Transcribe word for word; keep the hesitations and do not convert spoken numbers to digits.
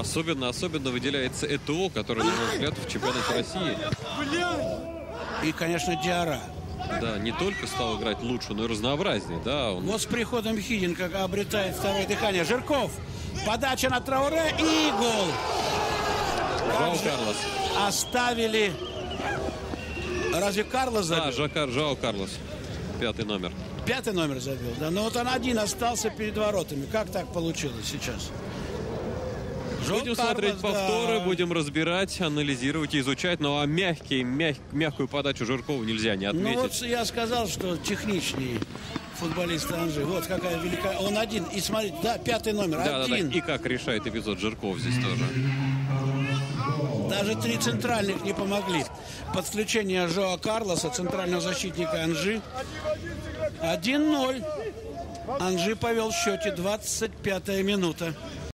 Особенно, особенно выделяется ЭТО, который, на мой взгляд, в чемпионате России. И, конечно, Диарра. Да, не только стал играть лучше, но и разнообразнее. Да, он... Вот с приходом Хидинга обретает второе дыхание. Жирков. Подача на Трауре и гол. Жао Карлос. Оставили... Разве Карлос забил? Да, Жакар, Жао Карлос. Пятый номер. Пятый номер забил, да. Но вот он один остался перед воротами. Как так получилось сейчас? Будем Жао смотреть Карлос, повторы, да. будем разбирать, анализировать и изучать. Ну а мягкий, мяг, мягкую подачу Жиркова нельзя не отметить. Ну вот я сказал, что техничнее футболист Анжи. Вот какая великая. Он один. И смотрите, да, пятый номер. Да, один. да, да. И как решает эпизод Жирков здесь тоже. Даже три центральных не помогли. Подключение Жоа Карлоса, центрального защитника Анжи. один ноль. Анжи повел в счете. двадцать пятая минута.